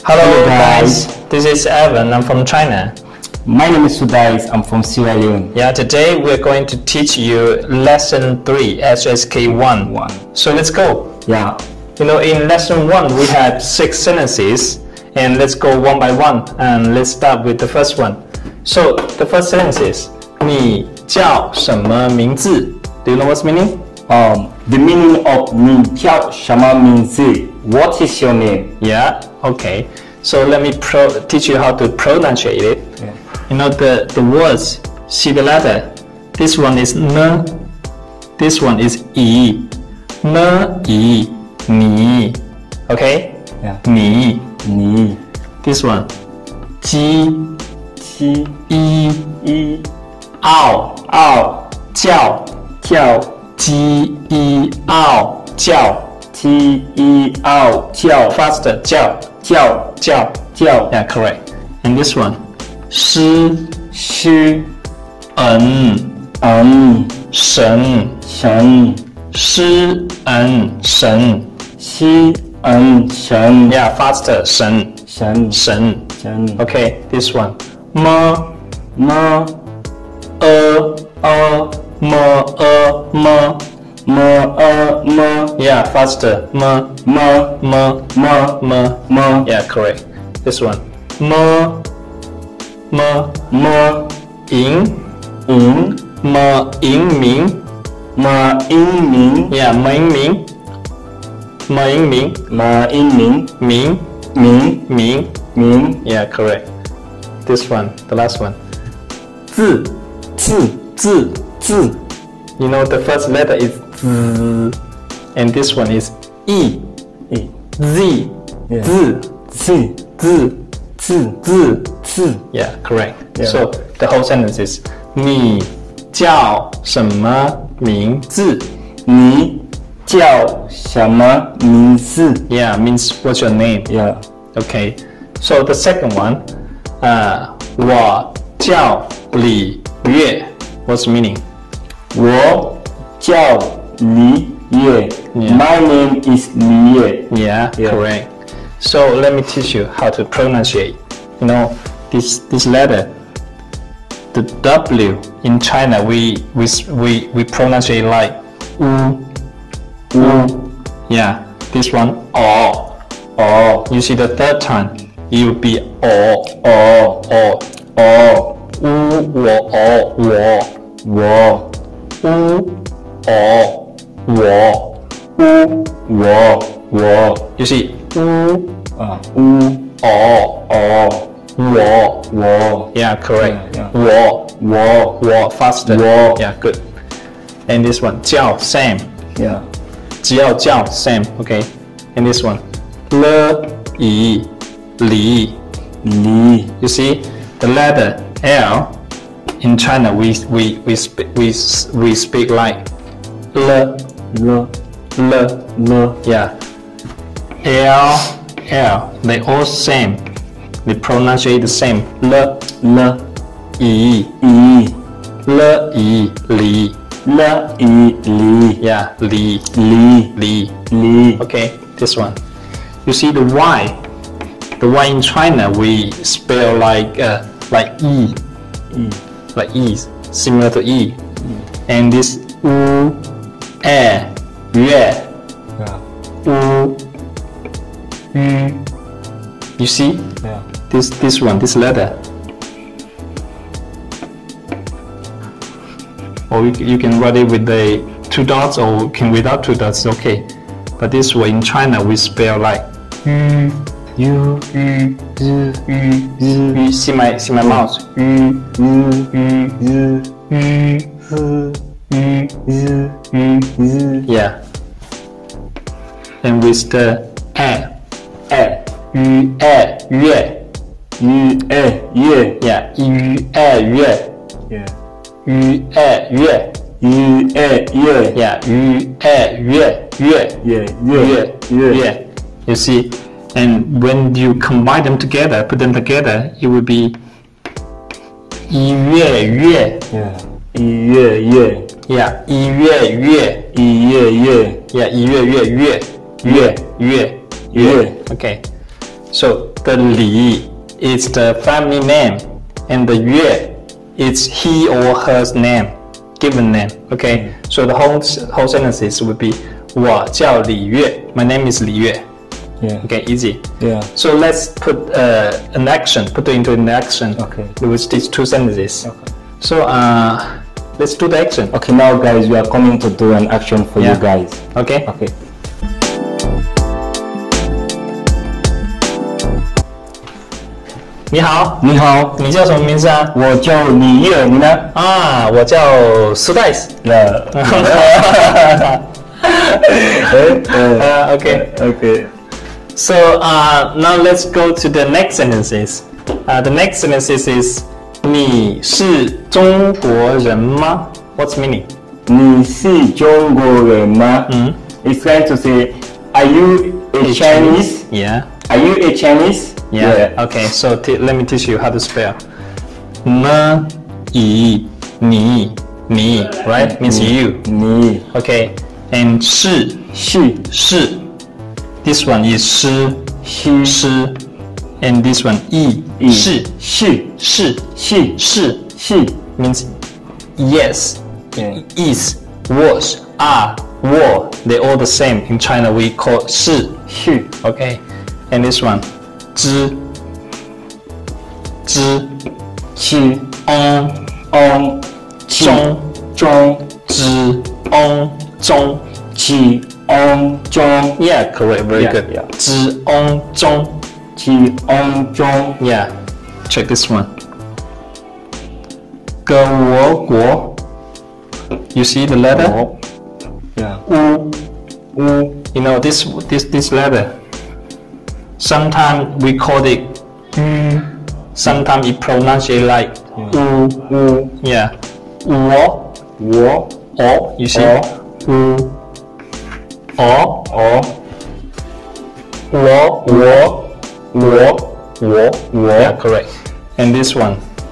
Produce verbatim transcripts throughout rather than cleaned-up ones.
Hello, Hello guys. guys, this is Evan, I'm from China. My name is Sudais, I'm from Sierra Leone. Yeah, today we're going to teach you lesson three, H S K one. One. So let's go. Yeah. You know, in lesson one we had six sentences, and let's go one by one, and let's start with the first one. So the first sentence is 你叫什么名字? Do you know what's meaning? Um, the meaning of 你叫什么名字? What is your name? Yeah, okay. So let me pro teach you how to pronunciate it. Yeah. You know the, the words, see the letter. This one is n, this one is i. N, i, ni. Okay? Yeah. Ni. Ni. This one. Ji, Ji, i, i, ao, ao, 叫, 叫, ji, i, ao, 叫. T, E, ao, 叫, Faster, 叫, 叫, 叫. 叫. Yeah, correct. And this one. Shi, 诗, en, en, 神, 神, 诗 en, 神. 西, en, 神, Yeah, faster, 神, 神, 神. 神. Okay, this one. M, Ma, e, a, m, e, m. ma, a, ma, Yeah, faster. M, ma, m, ma, m. ma. Yeah, correct. This one. M, m, Ma, 赢, 赢, m, 赢名. ma, 英明, Yeah, 名名. M, 赢名. ma, 英明, 名, 明, 名. 明. Yeah, correct. This one, the last one. 字, 字, 字. 字. You know the first letter is z, and this one is e. E. Z. Yeah. Z. Z, Z. Z, Z. Z. Yeah, correct. Yeah. So the whole sentence is 你叫什么名字? 你叫什么名字? Yeah, means what's your name? Yeah. Okay. So the second one, uh, 我叫李月. What's the meaning? 我叫李烨. Yeah. My name is 李烨. Yeah, Yeah. correct. So let me teach you how to pronunciate. You know, this this letter, the W in China, we we we we pronounce it like u, u. Yeah, this one o, o. You see the third time, it will be o, o, o, o. 乌我哦我我乌哦我乌我我 You see 乌啊乌哦哦我我 Yeah, correct. Yeah, yeah. 我我我 faster. 我 Yeah, good. And this one 叫 same. yeah 只要叫 same. Okay. And this one 了以离. 李 You see the letter L in China we we we speak we we speak like 了了了了 Yeah. L L they all same. They pronounce it the same. 了了以以了以离. 了以李 Yeah, 离李离. 李 Okay, this one. You see the Y. The Y in China we spell like uh, like E, 以 like E, similar to E. And this U, E, 月 yeah U, U. You see yeah this this one, this letter. Or you, you can write it with the two dots, or can without two dots. Okay. But this one in China we spell like U, U, U, U, U. You see my see my mouth. U, U, U, U, U, U, U, U, U. Yeah. And with the E, 哎 U, E, 月. 与哎月 Yeah, 于二月 yeah 于二月与哎月 Yeah, 于二月月月月月月 You see, and when you combine them together, put them together, it will be 一月月 yeah 一月月 Yeah, 一月月一月月 Yeah, 一月月月月月月月 Okay. So the Li is the family name, and the Yue is he or her name, given name. Okay, so the whole whole sentences would be 我叫李月 My name is Li Yue. Yeah. Okay, easy. Yeah. So let's put uh, an action, put it into an action Okay. with these two sentences. Okay. So uh, let's do the action. Okay, now guys, we are coming to do an action for Yeah. you guys. Okay. Okay. 你好， 你好， 你叫什么名字啊？ 我叫李月，你呢？ 啊，我叫苏戴斯。 Yeah. Uh, okay. Okay. So uh, now let's go to the next sentences. Uh, the next sentences is 你是中国人吗 What's meaning? 你是中国人吗？嗯 It's trying to say, are you a Chinese? Yeah. Are you a Chinese? Yeah. Okay. So t let me teach you how to spell. 呢以你你 right means you. 你 Okay. And 是是是 This one is 诗是诗 and this one 意是是是是是是是 means yes, Yeah. is, was, are, were. They're all the same. In China, we call 是是 Okay. And this one 知知是 on on 中中知 on 中是 on 中 Yeah, correct. Very Yeah, good. yeah. 知 on 中是 on 中 Yeah. Check this one. 个我国 You see the letter? 国 Yeah. 乌乌 You know this this this letter. Sometimes we call it 乌 Sometimes it pronounced it like 乌乌 Yeah. 我我 o You see? 我乌o 我我我我我我 Yeah, correct. And this one.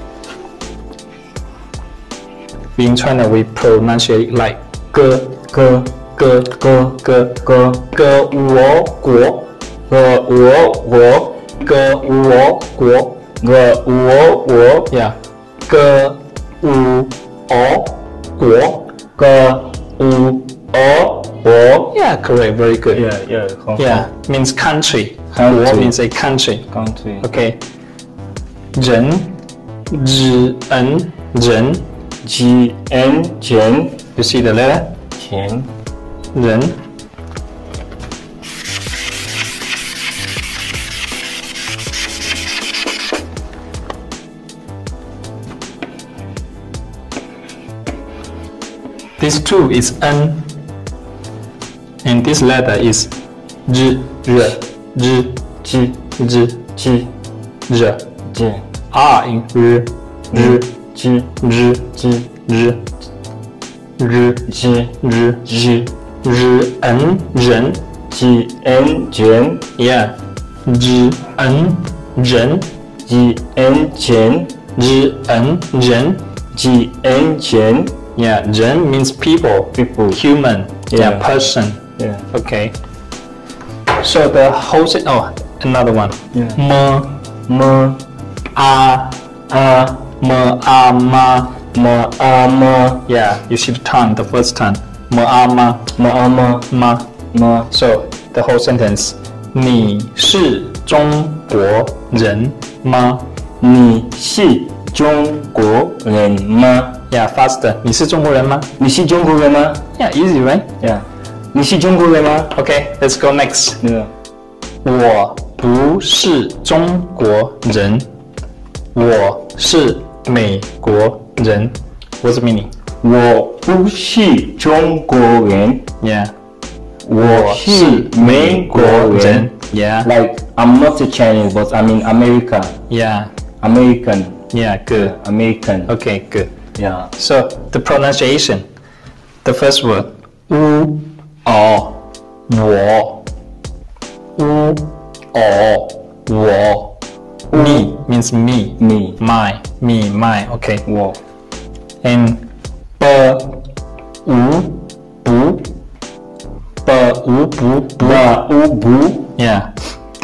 In China, we pronounce it like 个个个个个个个我国个我我个我国个我我 Yeah. 个我国个我我 Yeah, correct. Very good. Yeah, yeah, Hong Yeah, Kong. means country. Country. 国 means a country. Country. Okay. 人日恩人 G N 钱 You see the letter? 钱人 This two is n and this letter is 日日日 G 日 G 日 G R in 日日 G 日 G 日日 G 日 G 日恩人 G N 钱 Yeah 日恩人 G N 钱日恩人 G N 钱 Yeah 人 means people people human Yeah. yeah person Yeah. Okay. So the whole set. Oh, another one. Yeah. M M a A m a ma. M A M Yeah, you see the tongue, the first tongue. M a ma M A M ma. M So the whole sentence. 你是中国人吗？ 你是中国人吗？ Yeah, faster. 你是中国人吗？ 你是中国人吗 Yeah, easy, right? ？Yeah. 你是中国人吗 Okay, let's go next. ？Yeah. 我不是中国人，我是美国人。What's the meaning? 我不是中国人， Yeah. 我是美国人。 Yeah. Like I'm not a Chinese, but I'm in America. Yeah. American. Yeah, good. American. Okay, good. Yeah. So the pronunciation. The first word. 乌哦我乌哦我 Me means me. Me. My. Me. My. Okay. 我 And 不无不不无不不不无不 Yeah.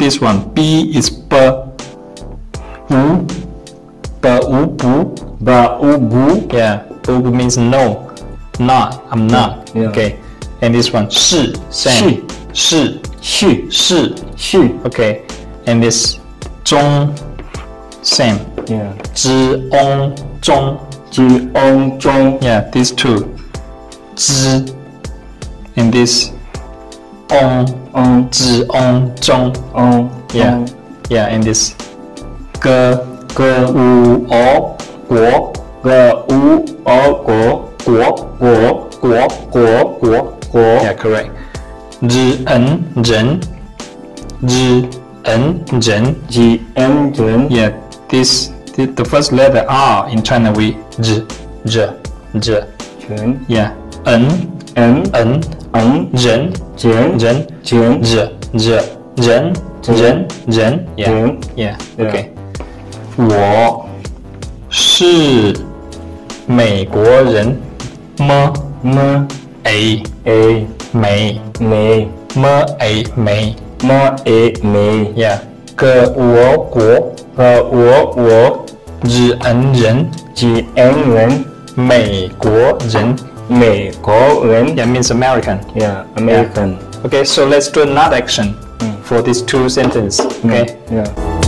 this one. B is b. U. B u bu. Ba u bu. Yeah. U bu means no. Not. I'm not. Yeah. Okay. And this one. Shi. Same. Shi. Shi. Shi. Shi. Okay. And this. Zhong. Same. Yeah. Zhi ong zhong. Ji ong zhong. Yeah. These two. Zhi. And this. Ong. Ong. Zhi ong zhong. Ong. Yeah. Ong. Yeah. And this. Ge. Ge u o. Guo. Ge u o guo. Guo. Guo. Guo. Guo. Guo. Guo. Yeah, correct. Zhi en ren. Zhi en ren. Ji en ren. Yeah, this, the, the first letter R in China we zhi, zhi, zhi. Ren. Yeah, en, En. en, En. ren, Jen. ren, Jen. zhi, zhi, ren, ren, ren. Yeah, Ren. yeah, Yeah. okay. 我是美国人吗 Ma. A A. 美 Me. 么 A 美 Ma. A. Me. Yeah 个我国 Ge wo wo. 日恩人 Ji en ren. 美国人美国人. Yeah means American. Yeah. American. Okay, so let's do another action for these two sentences. Okay. Yeah.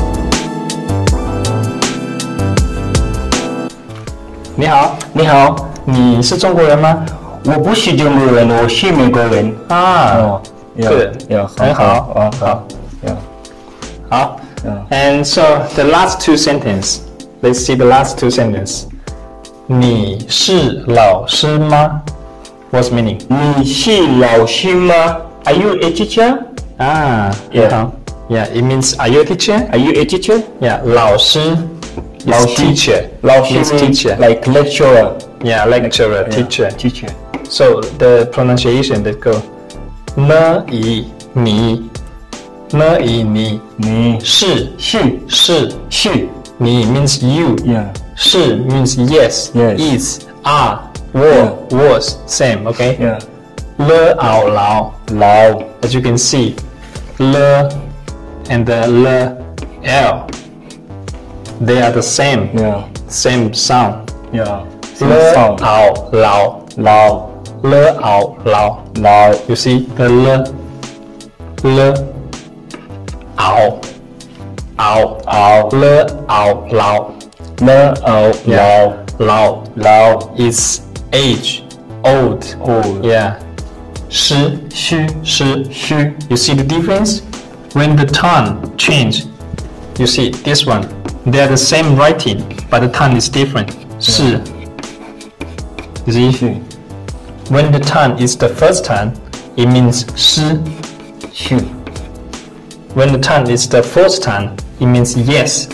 你好， 你好， 你是中国人吗？ 我不是中国人，我是美国人。 啊哦 ，good， 要很好， 哦，好，要， 好。 嗯 And so the last two sentence, let's see the last two sentence. 你是老师吗 ？What's meaning? 你是老师吗 ？Are you a teacher? 啊， Yeah. 很好。Yeah, it means are you a teacher? Are you a teacher? Yeah, 老师 is 老师 teacher. 老师 is means teacher. like lecturer. Yeah, lecturer, teacher. Teacher. So the pronunciation that go 呢以你呢以你你是是是是你 means you. Yeah. 是 means yes, Yes. is, are, were, was, same, okay? Yeah. 了 out loud. 老 As you can see, 了 and the l, l, they are the same, Yeah. same sound. Yeah. 了 sound. out loud. 老了 out loud. 老 You see the l, l, out, out, out 了 out loud. 了哦 Yeah. 老 loud 老 is age, old. old Yeah. 是是是是 You see the difference? When the tone change, you see this one. They are the same writing, but the tone is different. 是 You see? 是 When the tone is the first tone, it means 是. 是 When the tone is the fourth tone, it means yes.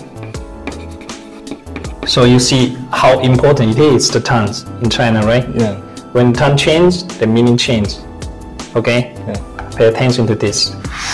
So you see how important it is, the tones in China, right? Yeah. When tone change, the meaning change. Okay? Yeah. Pay attention to this.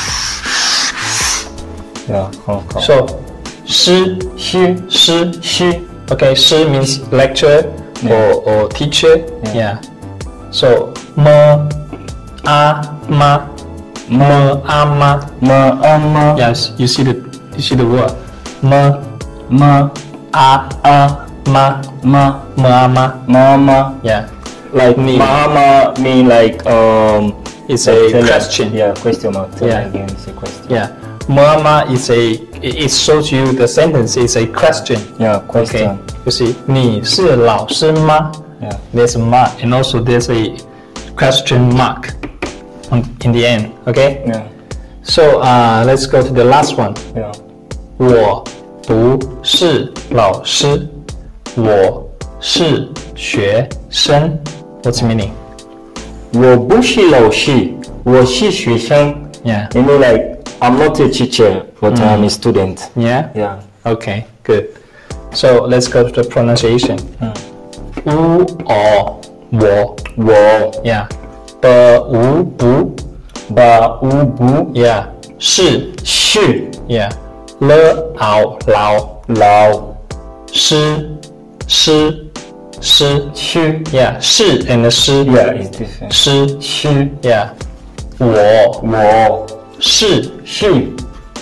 Yeah. 好好 So, 是是是是 Okay, 师 means lecturer or, or teacher. Yeah. So, 么 a 妈 么 a 妈 ma ama Yes, you see the you see the word 么 ma a a 妈 ma 么啊妈 mama Yeah. like Ni. mama mean like um It's like a tell- question. Yeah, question mark. Tell Yeah. again, it's a question. Yeah. Mama is a it it shows you the sentence is a question. Yeah, Okay. question. You see, 你是老师吗 Yeah. There's a mark and also there's a question mark on, in the end. Okay. Yeah. So uh, let's go to the last one. Yeah. 我不是老师，我是学生。What's the meaning? 我不是老师，我是学生。 Yeah. You know, like I'm not a teacher, but I'm a student. Yeah. Yeah. Okay. Good. So let's go to the pronunciation. 乌哦我我 Yeah. 不无不把无不 Yeah. 是是 Yeah. 了熬老老师师师是 Yeah. 是 and 师 Yeah, it's different. 师是 Yeah. 我我是是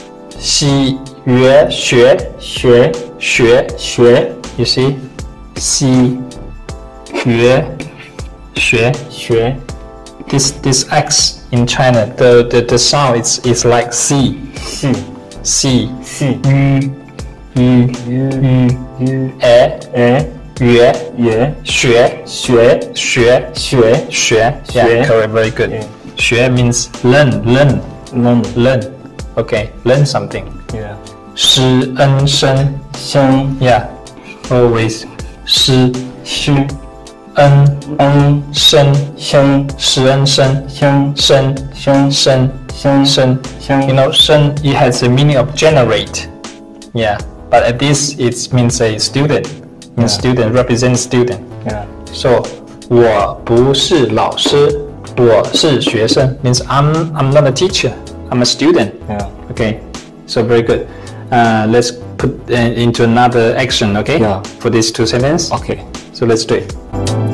西约学学学学 ，you see， 西约学学 ，this this X in China, the the the sound is is like C 是 C 是 U U U U 哎哎约也学学学学学学 ，yeah, correct, very good. Yeah. 学 means learn learn 能 learn, okay, learn something. yeah 师恩生生 ，yeah, always 师师恩恩生生师恩生生生生生生生。 生 You know, 生 it has the meaning of generate. Yeah, but at this it means a student. Means Yeah. student represents student. yeah So 我不是老师，我是学生 means I'm I'm not a teacher. I'm a student. yeah Okay, so very good. Uh, let's put uh, into another action. Okay. Yeah. For these two sentences. okay So let's do it.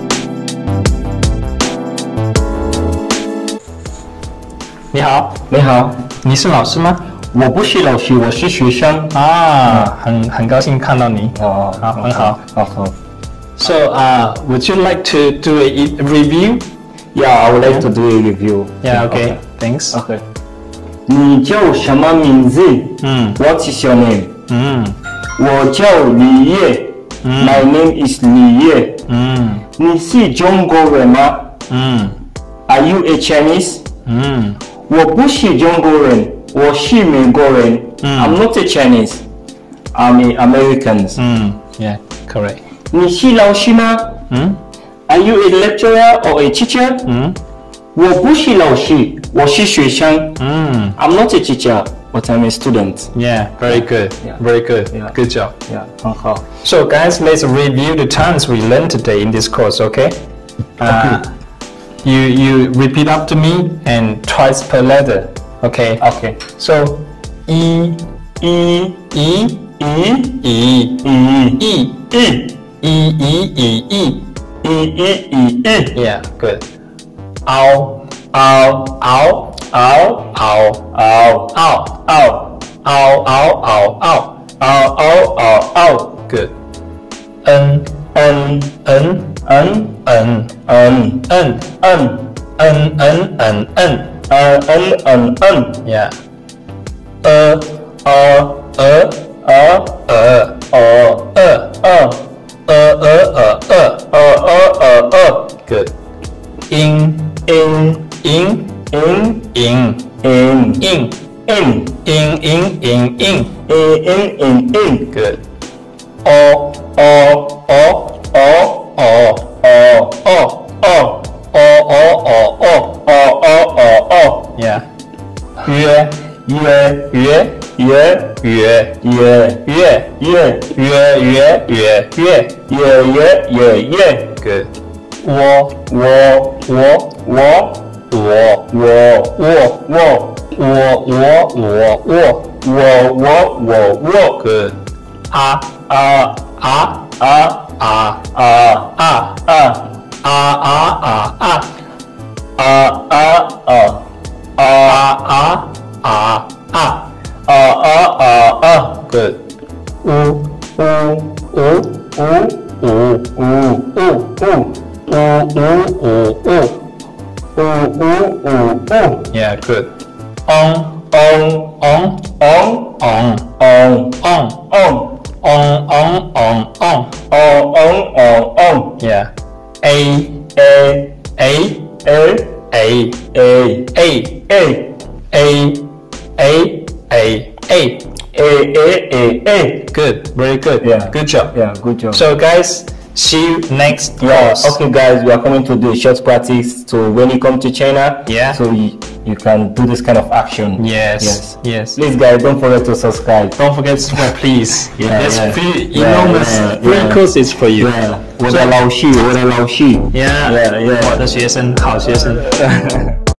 你好， 你好， 你是老师吗？ 我不是老师，我是学生。 啊，很很高兴看到你。 哦， 好，很好。 好好。 So, uh, would you like to do a review? Yeah, I would like to do a review. Yeah, okay. Thanks. Okay. 你叫什么名字？ 嗯 What is your name? 嗯我叫李烨。My name is 李烨。 嗯你是中国人吗嗯 ？Are you a Chinese? 嗯我不是中国人，我是美国人。I'm not a Chinese. I'm an American. 嗯 ，Yeah, correct. 你是老师吗嗯 ？Are you a lecturer or a teacher? 嗯我不是老师，我是学生。 嗯 I'm not a teacher, but I'm a student. ，Yeah, very good. Yeah. Very good. Yeah. Good job. Yeah, 很好。 So, guys, let's review the terms we learned today in this course. Okay. Uh, you you repeat after me and twice per letter. Okay. Okay. So, e 一 e 一 e 一 e 一 e e e e. 一一一一 Yeah, good. Ow, ow, ow, ow, ow, 嗷 ow, 嗷 ow, ow, ow, ow. 嗷嗷嗷嗷 Good. N, 嗯 n, 嗯 n, 嗯 n, 嗯 n, n, n, n. 嗯嗯嗯嗯 Yeah. Uh, 呃 uh, 呃 uh, 呃 uh, 呃 uh, uh, uh, uh. 呃呃呃呃 Good. In, ，in in, in in, in in, in in, in, in, in. in in in in Good. O, o o, o o, o o, o o, o, o, o. o o o o Yeah. 约约约约约约约约约约约约。 约约约约 Good. 我我我我我我我我我我我我。 我我我我 Good. 啊啊啊啊啊啊啊啊啊啊啊啊啊啊啊啊啊啊啊。 啊啊啊啊 Good. 呜呜呜呜呜呜呜呜呜呜呜呜。 呜呜呜呜 Yeah, good. On, on on, on on, on on, on on, on, on, on. on on on on Yeah. A, a A, a A, a A, a A, A, A, A. a a a a Good, very good. Yeah. Good job. yeah good job So, guys, see you next yeah course. okay guys we are coming to do a short practice so when you come to China Yeah. so you, you can do this kind of action Yes, yes yes. please guys don't forget to subscribe Don't forget to subscribe, please. Yeah, There's yeah. free, Yeah, enormous yeah, free yeah. courses for you. yeah 我的老师我的老师 Yeah, Yeah, yeah. 我的学生，好学生。